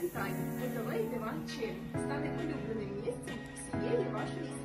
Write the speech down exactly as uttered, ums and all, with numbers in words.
Дизайн, Кутовий, Диван, Чилі стане улюбленим місцем всієї вашої